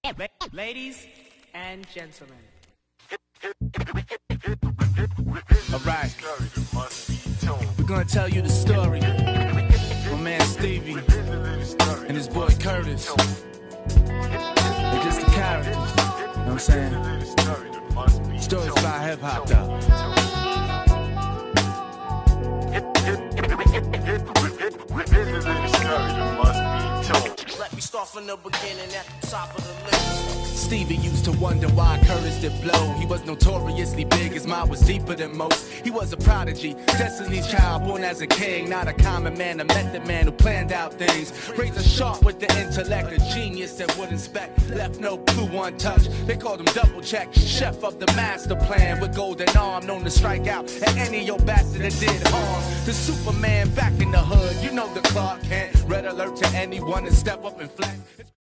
Ladies and gentlemen. Alright, we're gonna tell you the story. My man Stevie and his boy Curtis. They're just the characters, you know what I'm saying? Stories about hip hop though. Let me start from the beginning at the top of the list. Stevie used to wonder why Curtis did blow. He was notoriously big, his mind was deeper than most. He was a prodigy, Destiny's child, born as a king. Not a common man, a method man who planned out things. Razor sharp with the intellect, a genius that would inspect. Left no clue untouched, they called him Double Check. Chef of the master plan with golden arm, known to strike out at any of your bastard that did harm. The Superman back in the hood, you know the Clark Kent. Red alert to anyone to step up and flank.